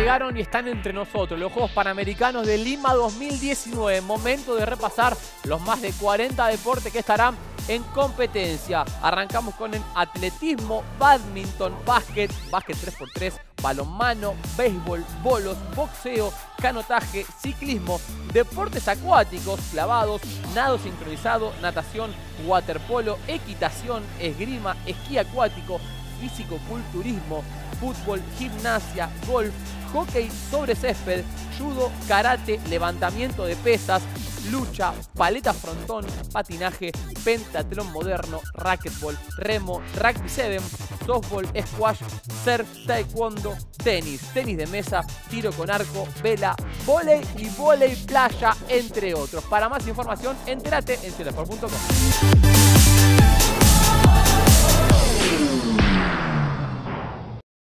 llegaron y están entre nosotros. Los Juegos Panamericanos de Lima 2019. Momento de repasar los más de 40 deportes que estarán en competencia. Arrancamos con el atletismo, badminton, básquet 3x3, balonmano, béisbol, bolos, boxeo, canotaje, ciclismo, deportes acuáticos, clavados, nado sincronizado, natación, waterpolo, equitación, esgrima, esquí acuático, físico-culturismo, fútbol, gimnasia, golf, hockey sobre césped, judo, karate, levantamiento de pesas, lucha, paleta frontón, patinaje, pentatlón moderno, racquetball, remo, rugby 7, softball, squash, surf, taekwondo, tenis de mesa, tiro con arco, vela, vóley y vóley playa, entre otros. Para más información, entérate en telesport.com.